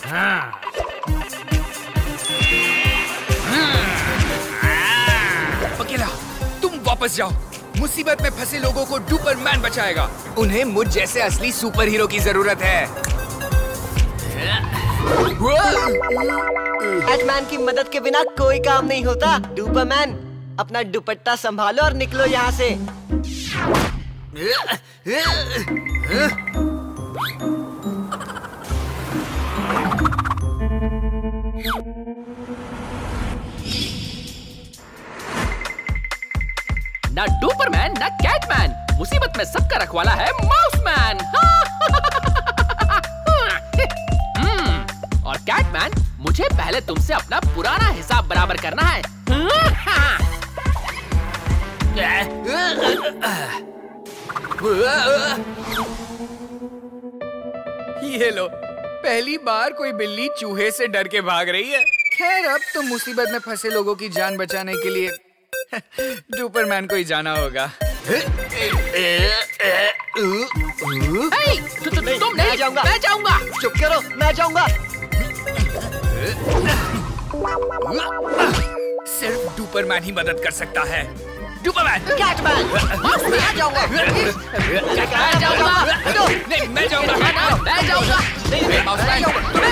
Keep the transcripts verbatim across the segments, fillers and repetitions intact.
हाँ। अकेला, तुम वापस जाओ। मुसीबत में फंसे लोगों को डुपरमैन बचाएगा। उन्हें मुझ जैसे असली सुपर हीरो की जरूरत है। बैटमैन की मदद के बिना कोई काम नहीं होता। डुपरमैन, अपना दुपट्टा संभालो और निकलो यहाँ से। ना डुपरमैन ना कैटमैन, मुसीबत में सबका रखवाला है माउसमैन। और कैटमैन, मुझे पहले तुमसे अपना पुराना हिसाब बराबर करना है। ये लो, पहली बार कोई बिल्ली चूहे से डर के भाग रही है। खैर, अब तो मुसीबत में फंसे लोगों की जान बचाने के लिए डुपरमैन को ही जाना होगा। तु, तु, तुम नहीं, जाऊंगा। मैं जाऊंगा। चुप करो, मैं जाऊंगा। सिर्फ डुपरमैन ही मदद कर सकता है। डुपरमैन, कैटमैन, मैं जाऊंगा। मैं जाऊंगा। नहीं, मैं जाऊंगा। मैं जाऊंगा। नहीं, माउसमैन,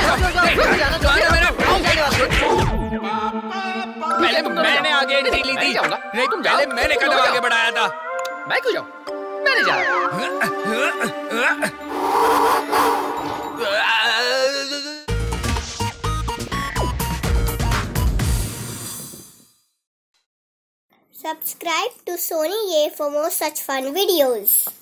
पहले मैंने आगे एंट्री ली थी। नहीं, तुम पहले मैंने कदम आगे बढ़ाया था। मैं क्यों जाऊं? मैं नहीं जा रहा। Subscribe to Sony A for more such fun videos.